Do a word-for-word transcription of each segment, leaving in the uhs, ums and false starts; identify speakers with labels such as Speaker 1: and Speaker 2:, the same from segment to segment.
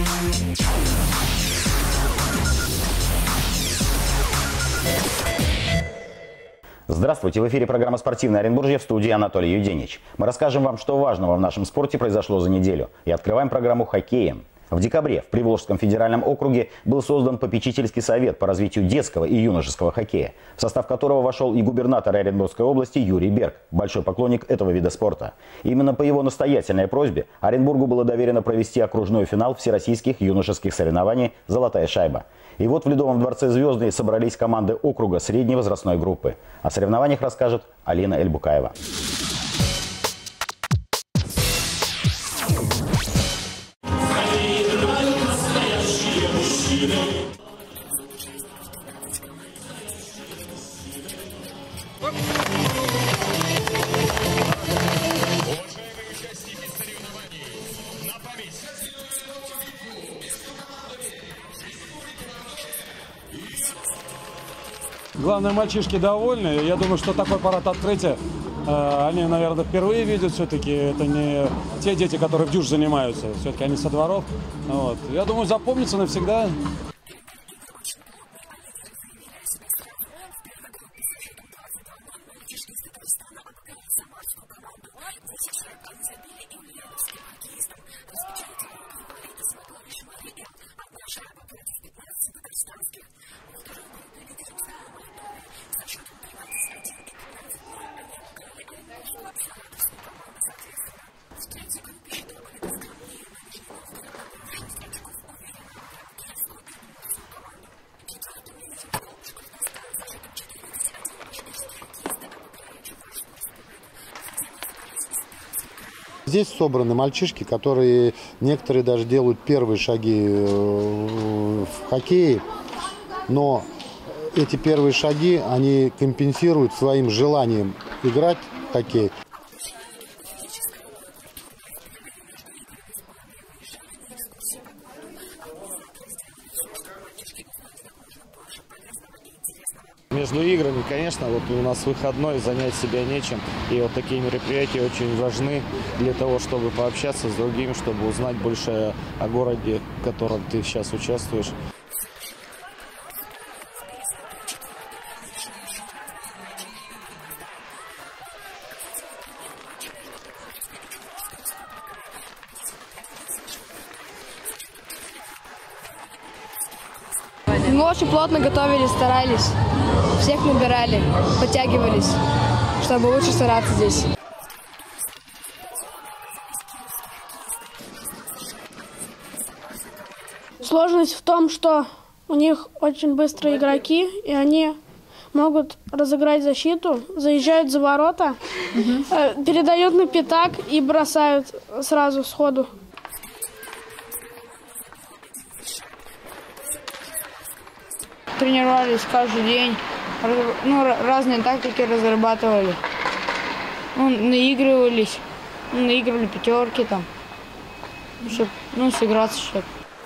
Speaker 1: Здравствуйте, в эфире программа «Спортивное Оренбуржье», в студии Анатолий Юденич. Мы расскажем вам, что важного в нашем спорте произошло за неделю. И открываем программу хоккеем. В декабре в Приволжском федеральном округе был создан попечительский совет по развитию детского и юношеского хоккея, в состав которого вошел и губернатор Оренбургской области Юрий Берг, большой поклонник этого вида спорта. Именно по его настоятельной просьбе Оренбургу было доверено провести окружной финал всероссийских юношеских соревнований «Золотая шайба». И вот в Ледовом дворце «Звездный» собрались команды округа средней возрастной группы. О соревнованиях расскажет Алина Эльбукаева.
Speaker 2: Главное, мальчишки довольны. Я думаю, что такой парад открытия э, они, наверное, впервые видят. Все-таки это не те дети, которые в дюж занимаются. Все-таки они со дворов. Вот. Я думаю, запомнится навсегда.
Speaker 3: Здесь собраны мальчишки, которые некоторые даже делают первые шаги в хоккее, но эти первые шаги они компенсируют своим желанием играть в хоккей.
Speaker 4: Между играми, конечно, вот у нас выходной, занять себя нечем. И вот такие мероприятия очень важны для того, чтобы пообщаться с другими, чтобы узнать больше о городе, в котором ты сейчас участвуешь.
Speaker 5: Мы очень плотно готовились, старались, всех набирали, подтягивались, чтобы лучше стараться здесь.
Speaker 6: Сложность в том, что у них очень быстрые игроки, и они могут разыграть защиту, заезжают за ворота, угу. передают на пятак и бросают сразу сходу.
Speaker 7: Тренировались каждый день, ну, разные тактики разрабатывали, ну, наигрывались, ну, наигрывали пятерки там, чтобы, ну, сыграться что-то.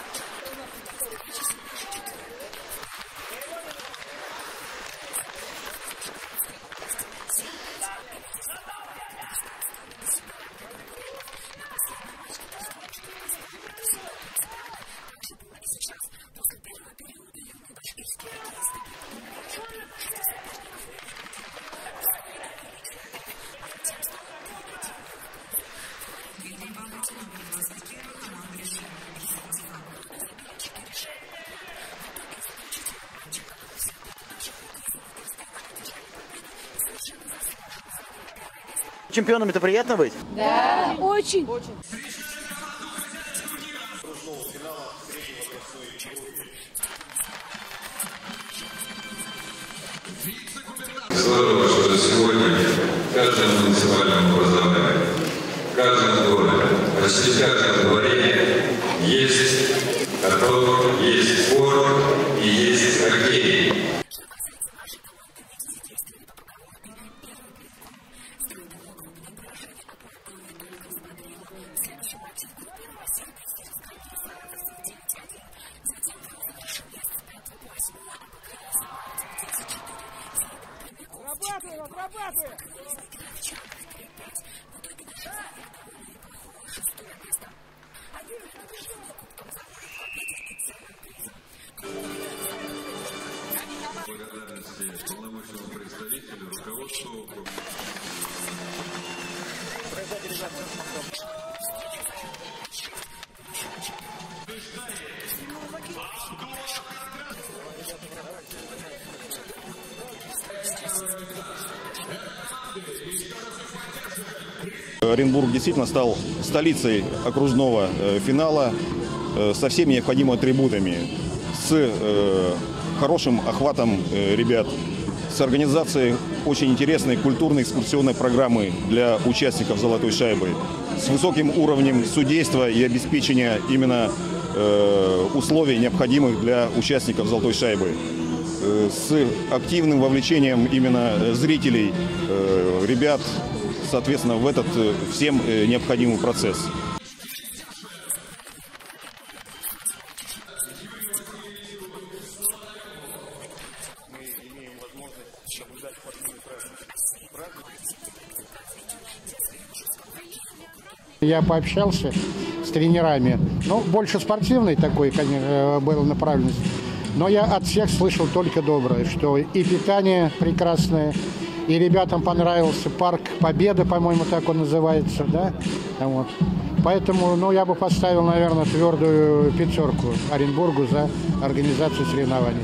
Speaker 1: Чемпионами-то приятно быть?
Speaker 6: Да, очень.
Speaker 8: Очень.
Speaker 9: Здорово, что сегодня в каждом муниципальном образовании, в каждом доме, почти в каждом дворе есть каток, есть спорт и есть хоккей.
Speaker 8: Отрабатывай, отрабатывай!
Speaker 9: благодарности полномочному представителю, руководству округа.
Speaker 10: Оренбург действительно стал столицей окружного финала со всеми необходимыми атрибутами, с хорошим охватом ребят, с организацией очень интересной культурной экскурсионной программы для участников «Золотой шайбы», с высоким уровнем судейства и обеспечения именно условий, необходимых для участников «Золотой шайбы», с активным вовлечением именно зрителей, ребят, соответственно, в этот всем необходимый процесс.
Speaker 11: Я пообщался с тренерами, ну, больше спортивной такой, конечно, была направленность, но я от всех слышал только доброе, что и питание прекрасное, и ребятам понравился парк Победы, по-моему, так он называется, да, вот. Поэтому, ну, я бы поставил, наверное, твердую пятерку Оренбургу за организацию соревнований.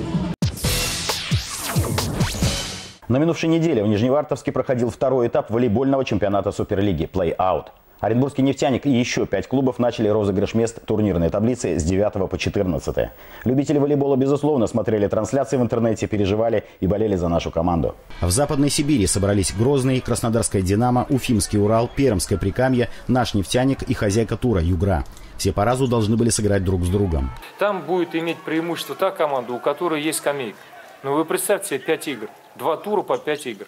Speaker 1: На минувшей неделе в Нижневартовске проходил второй этап волейбольного чемпионата Суперлиги «Плей-аут». Оренбургский «Нефтяник» и еще пять клубов начали розыгрыш мест турнирной таблицы с девятого по четырнадцатое. Любители волейбола, безусловно, смотрели трансляции в интернете, переживали и болели за нашу команду. В Западной Сибири собрались Грозный, Краснодарская «Динамо», Уфимский «Урал», Пермское «Прикамье», наш «Нефтяник» и хозяйка тура «Югра». Все по разу должны были сыграть друг с другом.
Speaker 12: Там будет иметь преимущество та команда, у которой есть скамейка. Ну вы представьте себе пять игр. Два тура по пять игр.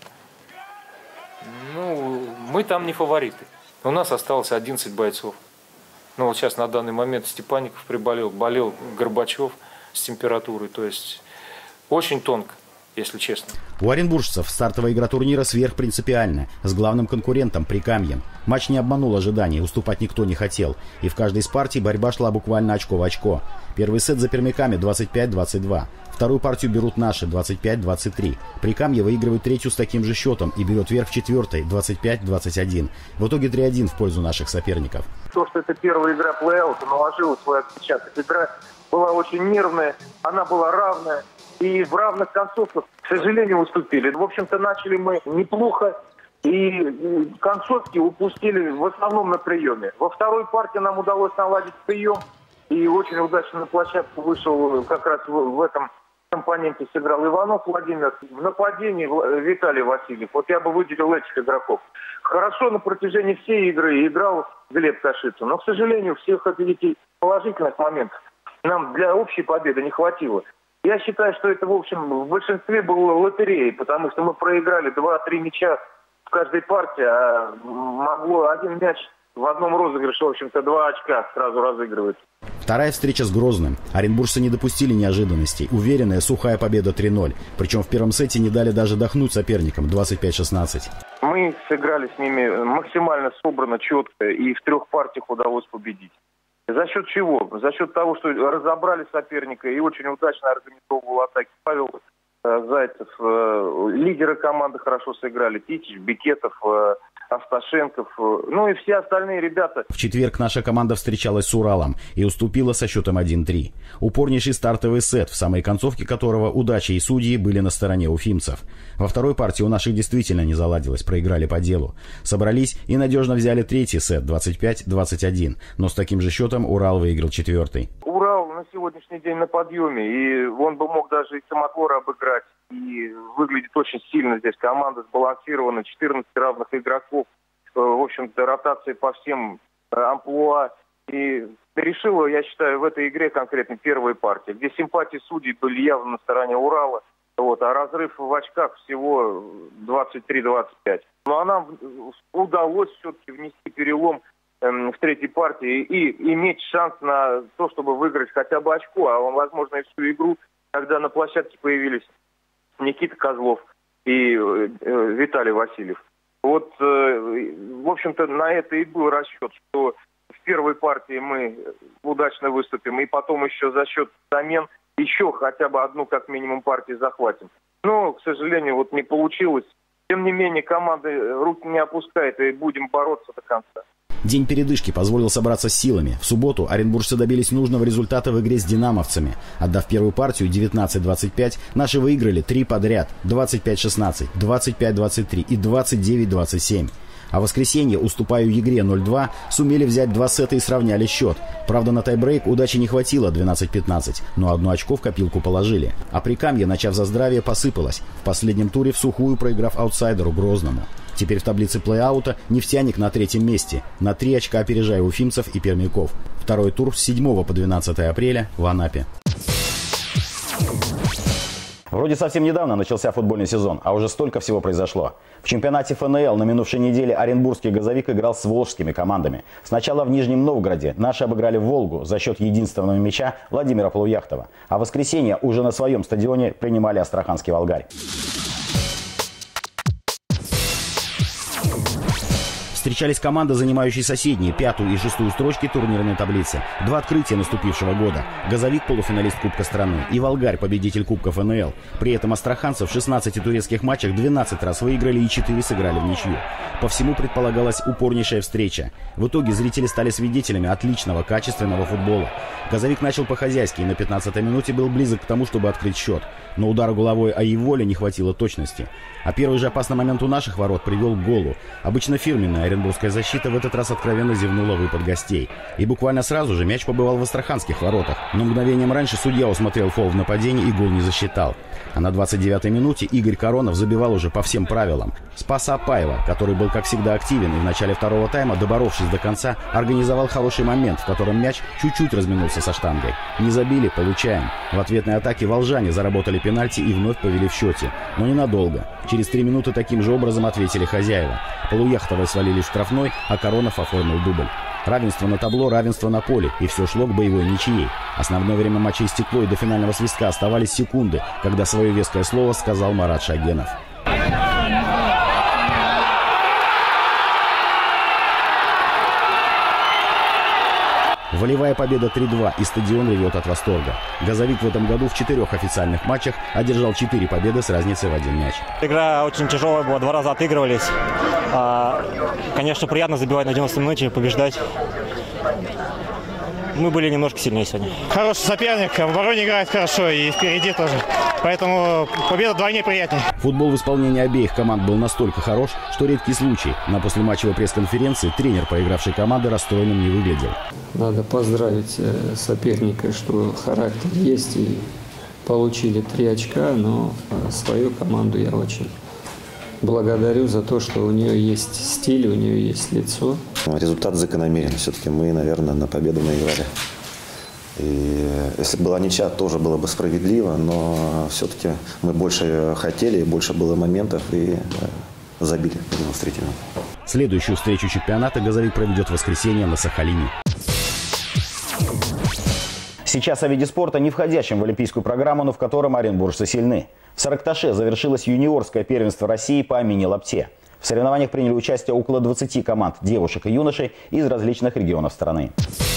Speaker 12: Ну, мы там не фавориты. У нас осталось одиннадцать бойцов. Ну вот сейчас на данный момент Степанников приболел, болел Горбачев с температурой. То есть очень тонко, если честно.
Speaker 1: У оренбуржцев стартовая игра турнира сверхпринципиальна, с главным конкурентом Прикамьем. Матч не обманул ожиданий, уступать никто не хотел. И в каждой из партий борьба шла буквально очко в очко. Первый сет за пермяками двадцать пять двадцать два. Вторую партию берут наши двадцать пять двадцать три. Прикамье выигрывает третью с таким же счетом и берет верх в четвертой двадцать пять двадцать один. В итоге три один в пользу наших соперников.
Speaker 13: То, что это первая игра плей-аута, наложила свой отпечаток. Игра была очень нервная, она была равная. И в равных концовках, к сожалению, уступили. В общем-то, начали мы неплохо. И концовки упустили в основном на приеме. Во второй партии нам удалось наладить прием. И очень удачно на площадку вышел как раз в, в этом компоненте сыграл Иванов Владимир. В нападении Виталий Васильев. Вот я бы выделил этих игроков. Хорошо на протяжении всей игры играл Глеб Кашицын. Но, к сожалению, всех этих положительных моментов нам для общей победы не хватило. Я считаю, что это, в общем, в большинстве было лотереей, потому что мы проиграли два-три мяча в каждой партии, а могло один мяч в одном розыгрыше, в общем-то, два очка сразу разыгрывать.
Speaker 1: Вторая встреча с Грозным. Оренбуржцы не допустили неожиданностей. Уверенная сухая победа три ноль. Причем в первом сете не дали даже дохнуть соперникам двадцать пять шестнадцать.
Speaker 13: Мы сыграли с ними максимально собрано, четко, и в трех партиях удалось победить. За счет чего? За счет того, что разобрали соперника и очень удачно организовывал атаки. Павел э, Зайцев, э, лидеры команды хорошо сыграли. Титич, Бекетов, э, Асташенков, э, ну и все остальные ребята.
Speaker 1: В четверг наша команда встречалась с Уралом и уступила со счетом один три. Упорнейший стартовый сет, в самой концовке которого удача и судьи были на стороне уфимцев. Во второй партии у наших действительно не заладилось, проиграли по делу. Собрались и надежно взяли третий сет двадцать пять двадцать один, но с таким же счетом Урал выиграл четвертый.
Speaker 13: Урал на сегодняшний день на подъеме, и он бы мог даже и Самотлора обыграть. И выглядит очень сильно здесь. Команда сбалансирована, четырнадцать равных игроков. В общем-то, ротации по всем амплуа. И решила, я считаю, в этой игре конкретно первая партия, где симпатии судей были явно на стороне Урала. Вот, а разрыв в очках всего двадцать три двадцать пять. Ну а нам удалось все-таки внести перелом эм, в третьей партии и иметь шанс на то, чтобы выиграть хотя бы очко, а возможно и всю игру, когда на площадке появились Никита Козлов и э, э, Виталий Васильев. Вот, э, в общем-то, на это и был расчет, что в первой партии мы удачно выступим, и потом еще за счет замен еще хотя бы одну, как минимум, партию захватим. Но, к сожалению, вот не получилось. Тем не менее, команда руки не опускает, и будем бороться до конца.
Speaker 1: День передышки позволил собраться с силами. В субботу оренбуржцы добились нужного результата в игре с динамовцами. Отдав первую партию девятнадцать двадцать пять, наши выиграли три подряд – двадцать пять шестнадцать, двадцать пять двадцать три и двадцать девять двадцать семь. А в воскресенье, уступая Егре ноль два, сумели взять два сета и сравняли счет. Правда, на тайбрейк удачи не хватило двенадцать пятнадцать, но одно очко в копилку положили. А Прикамье, начав за здравие, посыпалось. В последнем туре всухую проиграв аутсайдеру Грозному. Теперь в таблице плей-аута «Нефтяник» на третьем месте. На три очка опережая уфимцев и пермяков. Второй тур с седьмого по двенадцатое апреля в Анапе. Вроде совсем недавно начался футбольный сезон, а уже столько всего произошло. В чемпионате эф эн эл на минувшей неделе оренбургский «Газовик» играл с волжскими командами. Сначала в Нижнем Новгороде наши обыграли «Волгу» за счет единственного мяча Владимира Полуяхтова. А в воскресенье уже на своем стадионе принимали астраханский «Волгарь». Встречались команды, занимающие соседние, пятую и шестую строчки турнирной таблицы. Два открытия наступившего года. «Газовик» – полуфиналист Кубка страны, и «Волгарь» – победитель Кубка эф эн эл. При этом астраханцы в шестнадцати турецких матчах двенадцать раз выиграли и четыре сыграли в ничью. По всему предполагалась упорнейшая встреча. В итоге зрители стали свидетелями отличного, качественного футбола. «Газовик» начал по-хозяйски и на пятнадцатой минуте был близок к тому, чтобы открыть счет. Но удара головой Аиволе не хватило точности. А первый же опасный момент у наших ворот привел к голу. Обычно фирменная оренбургская защита в этот раз откровенно зевнула выпад гостей. И буквально сразу же мяч побывал в астраханских воротах. Но мгновением раньше судья усмотрел фол в нападении и гол не засчитал. А на двадцать девятой минуте Игорь Коронов забивал уже по всем правилам. Спас Апаева, который был как всегда активен и в начале второго тайма, доборовшись до конца, организовал хороший момент, в котором мяч чуть-чуть разминулся со штангой. Не забили – получаем. В ответной атаке волжане заработали пенальти и вновь повели в счете. Но ненадолго. Через три минуты таким же образом ответили хозяева. Полуяхтовой свалили в штрафной, а Коронов оформил дубль. Равенство на табло, равенство на поле, и все шло к боевой ничьей. Основное время матча истекло, и до финального свистка оставались секунды, когда свое веское слово сказал Марат Шагенов. Волевая победа три два, и стадион ревет от восторга. «Газовик» в этом году в четырех официальных матчах одержал четыре победы с разницей в один мяч.
Speaker 14: Игра очень тяжелая была, два раза отыгрывались. Конечно, приятно забивать на девяностой минуте, побеждать. Мы были немножко сильнее сегодня.
Speaker 15: Хороший соперник, в обороне играет хорошо и впереди тоже. Поэтому победа вдвойне приятнее.
Speaker 1: Футбол в исполнении обеих команд был настолько хорош, что редкий случай. На послематчевой пресс-конференции тренер проигравшей команды расстроенным не выглядел.
Speaker 16: Надо поздравить соперника, что характер есть, и получили три очка, но свою команду я очень благодарю за то, что у нее есть стиль, у нее есть лицо.
Speaker 17: Результат закономерен. Все-таки мы, наверное, на победу наиграли. И если была ничья, тоже было бы справедливо, но все-таки мы больше хотели, больше было моментов и забили демонстративно.
Speaker 1: Следующую встречу чемпионата «Газовик» проведет в воскресенье на Сахалине. Сейчас о виде спорта, не входящем в олимпийскую программу, но в котором оренбуржцы сильны. В Сарыкташе завершилось юниорское первенство России по мини-лапте. В соревнованиях приняли участие около двадцати команд девушек и юношей из различных регионов страны.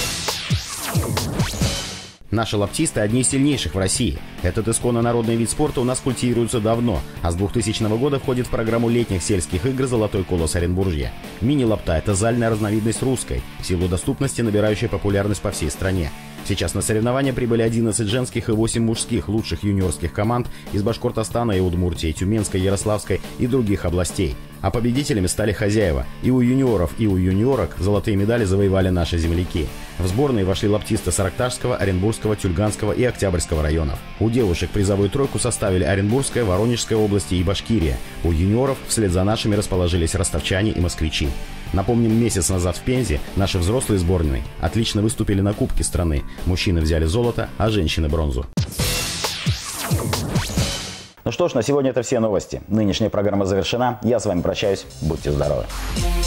Speaker 1: Наши лаптисты – одни из сильнейших в России. Этот исконно народный вид спорта у нас культивируется давно, а с двухтысячного года входит в программу летних сельских игр «Золотой колос Оренбуржья». Мини-лапта – это зальная разновидность русской, в силу доступности набирающая популярность по всей стране. Сейчас на соревнования прибыли одиннадцать женских и восемь мужских лучших юниорских команд из Башкортостана и Удмуртии, Тюменской, Ярославской и других областей. А победителями стали хозяева. И у юниоров, и у юниорок золотые медали завоевали наши земляки. В сборные вошли лаптисты Сарыкташского, Оренбургского, Тюльганского и Октябрьского районов. У девушек призовую тройку составили Оренбургская, Воронежская области и Башкирия. У юниоров вслед за нашими расположились ростовчане и москвичи. Напомним, месяц назад в Пензе наши взрослые сборные отлично выступили на Кубке страны. Мужчины взяли золото, а женщины бронзу. Ну что ж, на сегодня это все новости. Нынешняя программа завершена. Я с вами прощаюсь. Будьте здоровы.